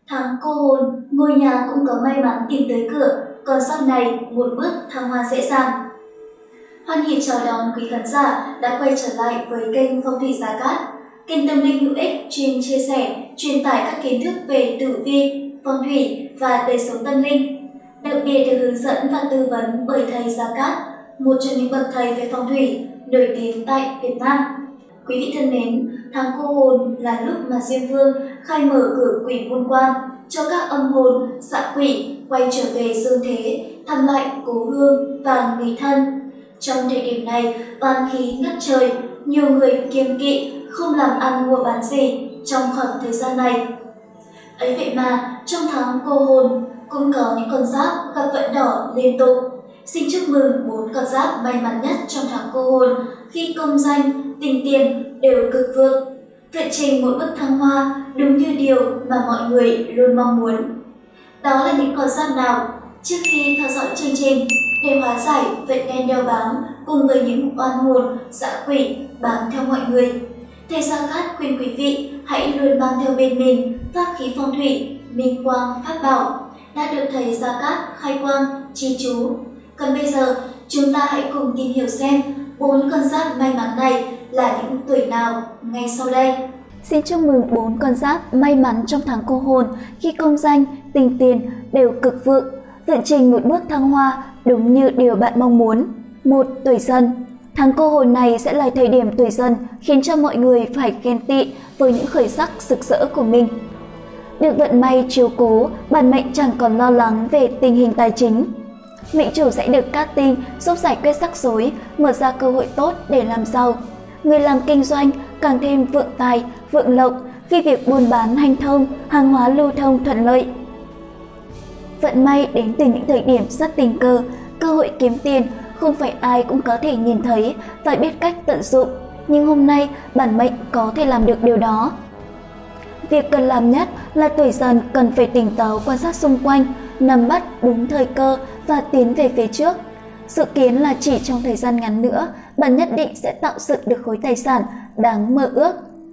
Tháng cô hồn, ngôi nhà cũng có may mắn tìm tới cửa, còn sau này một bước thăng hoa dễ dàng. Hoan hỉ chào đón quý khán giả đã quay trở lại với kênh Phong thủy Gia Cát, kênh tâm linh hữu ích chuyên chia sẻ, truyền tải các kiến thức về tử vi, phong thủy và đời sống tâm linh. Đặc biệt được hướng dẫn và tư vấn bởi thầy Gia Cát, một trong những bậc thầy về phong thủy nổi tiếng tại Việt Nam. Quý vị thân mến, tháng cô hồn là lúc mà Diêm Vương khai mở cửa quỷ môn quan cho các âm hồn, dã quỷ quay trở về dương thế, thăm lại cố hương và người thân. Trong thời điểm này, oan khí ngất trời, nhiều người kiêng kỵ không làm ăn mua bán gì trong khoảng thời gian này. Ấy vậy mà, trong tháng cô hồn cũng có những con giáp gặp vận đỏ liên tục. Xin chúc mừng 4 con giáp may mắn nhất trong tháng cô hồn khi công danh, tình tiền đều cực vượng. Vận trình một bước thăng hoa đúng như điều mà mọi người luôn mong muốn. Đó là những con giáp nào? Trước khi theo dõi chương trình, để hóa giải vận đen đeo bám cùng với những oan hồn, dã quỷ bám theo mọi người, thầy Gia Cát khuyên quý vị hãy luôn mang theo bên mình pháp khí phong thủy, minh quang, pháp bảo đã được thầy Gia Cát khai quang, chi chú. Còn bây giờ, chúng ta hãy cùng tìm hiểu xem 4 con giáp may mắn này là những tuổi nào ngay sau đây. Xin chúc mừng 4 con giáp may mắn trong tháng cô hồn khi công danh, tình tiền đều cực vượng. Vận trình một bước thăng hoa đúng như điều bạn mong muốn. 1. Tuổi Dần. Tháng cô hồn này sẽ là thời điểm tuổi Dần khiến cho mọi người phải ghen tị với những khởi sắc rực rỡ của mình. Được vận may chiếu cố, bản mệnh chẳng còn lo lắng về tình hình tài chính. Mệnh chủ sẽ được cát tinh giúp giải quyết rắc rối, mở ra cơ hội tốt để làm giàu. Người làm kinh doanh càng thêm vượng tài, vượng lộc khi việc buôn bán hanh thông, hàng hóa lưu thông thuận lợi. Vận may đến từ những thời điểm rất tình cờ, cơ hội kiếm tiền không phải ai cũng có thể nhìn thấy và biết cách tận dụng, nhưng hôm nay bản mệnh có thể làm được điều đó. Việc cần làm nhất là tuổi Dần cần phải tỉnh táo quan sát xung quanh, nắm bắt đúng thời cơ và tiến về phía trước. Dự kiến là chỉ trong thời gian ngắn nữa, bạn nhất định sẽ tạo dựng được khối tài sản đáng mơ ước.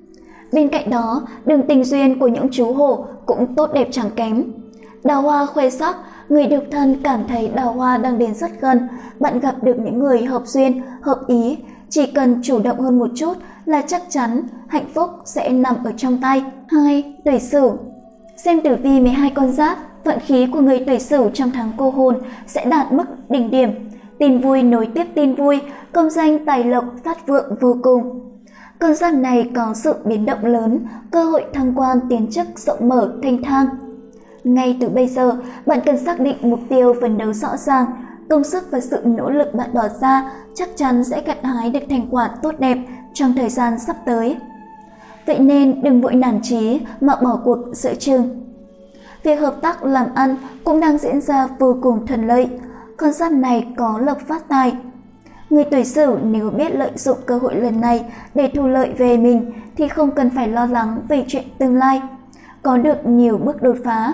Bên cạnh đó, đường tình duyên của những chú hổ cũng tốt đẹp chẳng kém. Đào hoa khoe sắc, người độc thân cảm thấy đào hoa đang đến rất gần, bạn gặp được những người hợp duyên, hợp ý, chỉ cần chủ động hơn một chút là chắc chắn hạnh phúc sẽ nằm ở trong tay. 2. Tuổi Sửu. Xem tử vi 12 con giáp, vận khí của người tuổi Sửu trong tháng cô hồn sẽ đạt mức đỉnh điểm. Tin vui nối tiếp tin vui, công danh tài lộc phát vượng vô cùng. Con giáp này có sự biến động lớn, cơ hội thăng quan tiến chức rộng mở thanh thang. Ngay từ bây giờ, bạn cần xác định mục tiêu phấn đấu rõ ràng, công sức và sự nỗ lực bạn bỏ ra chắc chắn sẽ gặt hái được thành quả tốt đẹp trong thời gian sắp tới. Vậy nên đừng vội nản chí mà bỏ cuộc giữa chừng. Việc hợp tác làm ăn cũng đang diễn ra vô cùng thuận lợi, con giáp này có lộc phát tài. Người tuổi Sửu nếu biết lợi dụng cơ hội lần này để thu lợi về mình thì không cần phải lo lắng về chuyện tương lai, có được nhiều bước đột phá.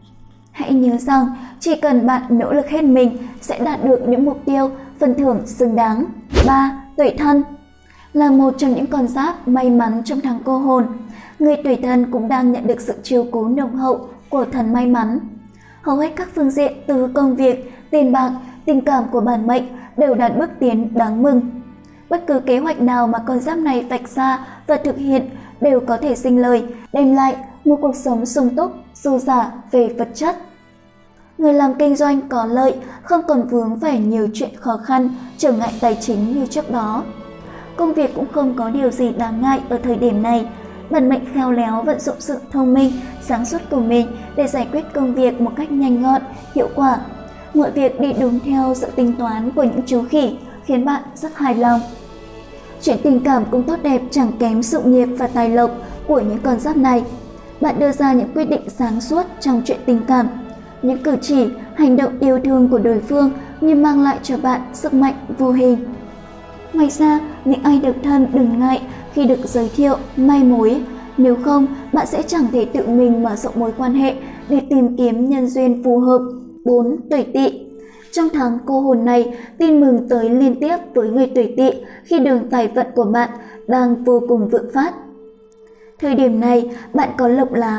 Hãy nhớ rằng chỉ cần bạn nỗ lực hết mình sẽ đạt được những mục tiêu, phần thưởng xứng đáng. 3. Tuổi Thân. Là một trong những con giáp may mắn trong tháng cô hồn, người tuổi Thân cũng đang nhận được sự chiếu cố nồng hậu của thần may mắn. Hầu hết các phương diện từ công việc, tiền bạc, tình cảm của bản mệnh đều đạt bước tiến đáng mừng. Bất cứ kế hoạch nào mà con giáp này vạch ra và thực hiện đều có thể sinh lời, đem lại một cuộc sống sung túc, dư dả về vật chất. Người làm kinh doanh có lợi, không còn vướng phải nhiều chuyện khó khăn, trở ngại tài chính như trước đó. Công việc cũng không có điều gì đáng ngại ở thời điểm này. Bản mệnh khéo léo vận dụng sự thông minh, sáng suốt của mình để giải quyết công việc một cách nhanh gọn, hiệu quả. Mọi việc đi đúng theo sự tính toán của những chú khỉ khiến bạn rất hài lòng. Chuyện tình cảm cũng tốt đẹp chẳng kém sự nghiệp và tài lộc của những con giáp này. Bạn đưa ra những quyết định sáng suốt trong chuyện tình cảm. Những cử chỉ, hành động yêu thương của đối phương như mang lại cho bạn sức mạnh vô hình. Ngoài ra, những ai độc thân đừng ngại khi được giới thiệu, mai mối. Nếu không, bạn sẽ chẳng thể tự mình mở rộng mối quan hệ để tìm kiếm nhân duyên phù hợp. 4. Tuổi Tỵ. Trong tháng cô hồn này, tin mừng tới liên tiếp với người tuổi Tỵ khi đường tài vận của bạn đang vô cùng vượng phát. Thời điểm này, bạn có lộc lá,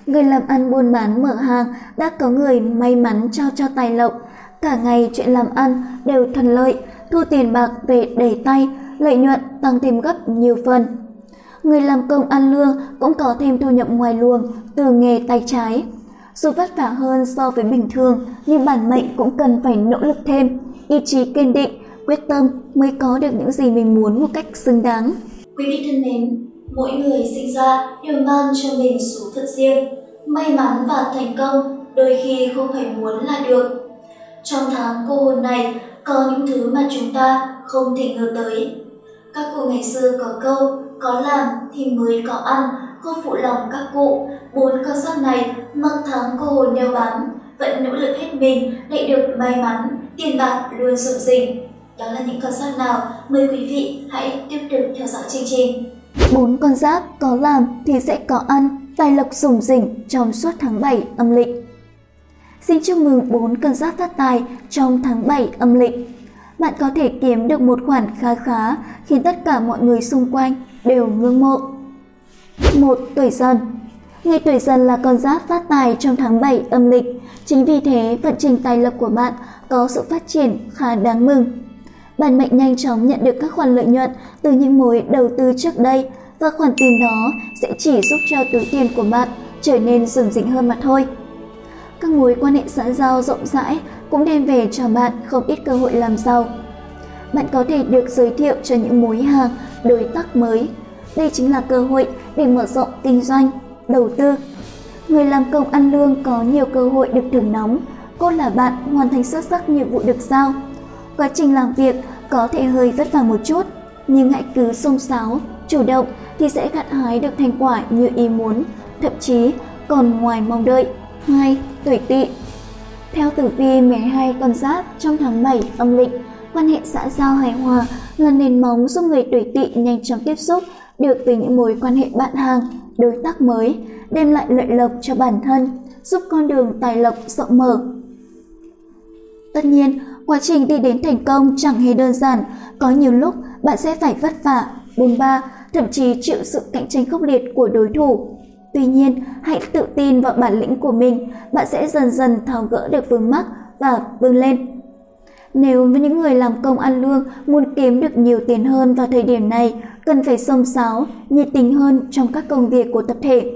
người làm ăn buôn bán mở hàng đã có người may mắn trao cho tài lộc. Cả ngày chuyện làm ăn đều thuận lợi, thu tiền bạc về đầy tay, lợi nhuận tăng thêm gấp nhiều phần. Người làm công ăn lương cũng có thêm thu nhập ngoài luồng từ nghề tay trái. Dù vất vả hơn so với bình thường, nhưng bản mệnh cũng cần phải nỗ lực thêm, ý chí kiên định, quyết tâm mới có được những gì mình muốn một cách xứng đáng. Quý vị thân mến, mỗi người sinh ra đều mang cho mình số phận riêng. May mắn và thành công đôi khi không phải muốn là được. Trong tháng cô hồn này có những thứ mà chúng ta không thể ngờ tới. Các cụ ngày xưa có câu, có làm thì mới có ăn, không phụ lòng các cụ. 4 con giáp này mặc tháng cô hồn đeo bám, vẫn nỗ lực hết mình để được may mắn, tiền bạc luôn rộn rình. Đó là những con giáp nào? Mời quý vị hãy tiếp tục theo dõi chương trình. 4 con giáp có làm thì sẽ có ăn, tài lộc rủng rỉnh trong suốt tháng 7 âm lịch. Xin chúc mừng 4 con giáp phát tài trong tháng 7 âm lịch. Bạn có thể kiếm được một khoản khá khá khiến tất cả mọi người xung quanh đều ngưỡng mộ. 1. Tuổi Dần. Người tuổi Dần là con giáp phát tài trong tháng 7 âm lịch. Chính vì thế, vận trình tài lộc của bạn có sự phát triển khá đáng mừng. Bản mệnh nhanh chóng nhận được các khoản lợi nhuận từ những mối đầu tư trước đây và khoản tiền đó sẽ chỉ giúp cho túi tiền của bạn trở nên rủng rỉnh hơn mà thôi. Các mối quan hệ xã giao rộng rãi cũng đem về cho bạn không ít cơ hội làm giàu. Bạn có thể được giới thiệu cho những mối hàng, đối tác mới. Đây chính là cơ hội để mở rộng kinh doanh, đầu tư. Người làm công ăn lương có nhiều cơ hội được thưởng nóng, cốt là bạn hoàn thành xuất sắc nhiệm vụ được giao. Quá trình làm việc có thể hơi vất vả một chút, nhưng hãy cứ xông xáo, chủ động thì sẽ gặt hái được thành quả như ý muốn, thậm chí còn ngoài mong đợi. 2. Tuổi Tỵ. Theo tử vi 12 con giáp trong tháng 7 âm lịch, quan hệ xã giao hài hòa là nền móng giúp người tuổi Tỵ nhanh chóng tiếp xúc được với những mối quan hệ bạn hàng, đối tác mới, đem lại lợi lộc cho bản thân, giúp con đường tài lộc rộng mở. Tất nhiên, quá trình đi đến thành công chẳng hề đơn giản, có nhiều lúc bạn sẽ phải vất vả, bôn ba, thậm chí chịu sự cạnh tranh khốc liệt của đối thủ. Tuy nhiên, hãy tự tin vào bản lĩnh của mình, bạn sẽ dần dần tháo gỡ được vướng mắc và vươn lên. Nếu với những người làm công ăn lương muốn kiếm được nhiều tiền hơn vào thời điểm này, cần phải xông xáo, nhiệt tình hơn trong các công việc của tập thể.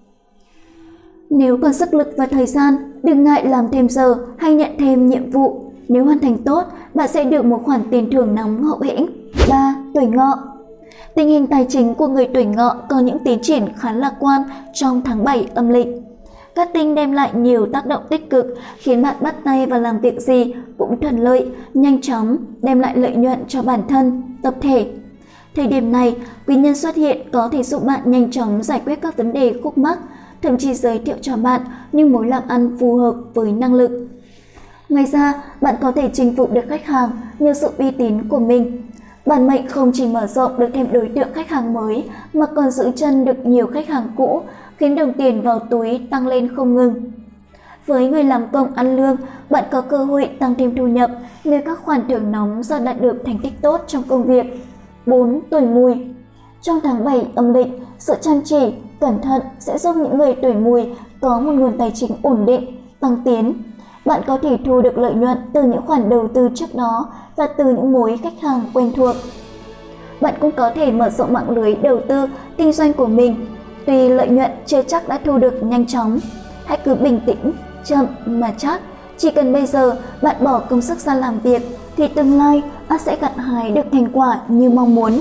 Nếu còn sức lực và thời gian, đừng ngại làm thêm giờ hay nhận thêm nhiệm vụ. Nếu hoàn thành tốt, bạn sẽ được một khoản tiền thưởng nóng hậu hĩnh. 3. Tuổi Ngọ. Tình hình tài chính của người tuổi Ngọ có những tiến triển khá lạc quan trong tháng 7 âm lịch. Các tinh đem lại nhiều tác động tích cực, khiến bạn bắt tay vào làm việc gì cũng thuận lợi, nhanh chóng, đem lại lợi nhuận cho bản thân, tập thể. Thời điểm này, quý nhân xuất hiện có thể giúp bạn nhanh chóng giải quyết các vấn đề khúc mắc, thậm chí giới thiệu cho bạn những mối làm ăn phù hợp với năng lực. Ngoài ra, bạn có thể chinh phục được khách hàng nhờ sự uy tín của mình. Bản mệnh không chỉ mở rộng được thêm đối tượng khách hàng mới mà còn giữ chân được nhiều khách hàng cũ, khiến đồng tiền vào túi tăng lên không ngừng. Với người làm công ăn lương, bạn có cơ hội tăng thêm thu nhập nhờ các khoản thưởng nóng do đạt được thành tích tốt trong công việc. 4. Tuổi Mùi. Trong tháng 7 âm lịch, sự chăm chỉ, cẩn thận sẽ giúp những người tuổi Mùi có một nguồn tài chính ổn định, tăng tiến. Bạn có thể thu được lợi nhuận từ những khoản đầu tư trước đó và từ những mối khách hàng quen thuộc. Bạn cũng có thể mở rộng mạng lưới đầu tư, kinh doanh của mình. Tuy lợi nhuận chưa chắc đã thu được nhanh chóng, hãy cứ bình tĩnh, chậm mà chắc. Chỉ cần bây giờ bạn bỏ công sức ra làm việc thì tương lai bạn sẽ gặt hái được thành quả như mong muốn.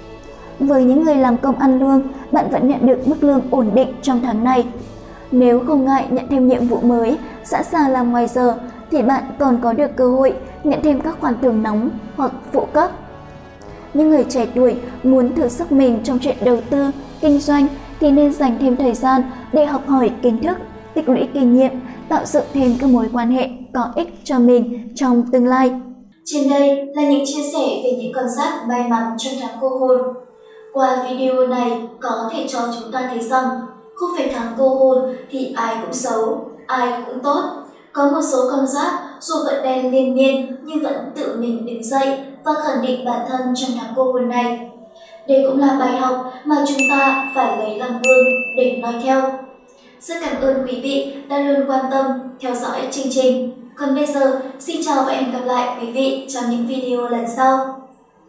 Với những người làm công ăn lương, bạn vẫn nhận được mức lương ổn định trong tháng này. Nếu không ngại nhận thêm nhiệm vụ mới, sẵn sàng làm ngoài giờ, thì bạn còn có được cơ hội nhận thêm các khoản thưởng nóng hoặc phụ cấp. Những người trẻ tuổi muốn thử sức mình trong chuyện đầu tư, kinh doanh thì nên dành thêm thời gian để học hỏi kiến thức, tích lũy kinh nghiệm, tạo dựng thêm các mối quan hệ có ích cho mình trong tương lai. Trên đây là những chia sẻ về những con giáp may mắn trong tháng cô hồn. Qua video này có thể cho chúng ta thấy rằng không phải tháng cô hồn thì ai cũng xấu, ai cũng tốt. Có một số con giáp dù vận đen liên miên nhưng vẫn tự mình đứng dậy và khẳng định bản thân trong tháng cô hồn này. Đây cũng là bài học mà chúng ta phải lấy làm gương để noi theo. Rất cảm ơn quý vị đã luôn quan tâm theo dõi chương trình. Còn bây giờ, xin chào và hẹn gặp lại quý vị trong những video lần sau.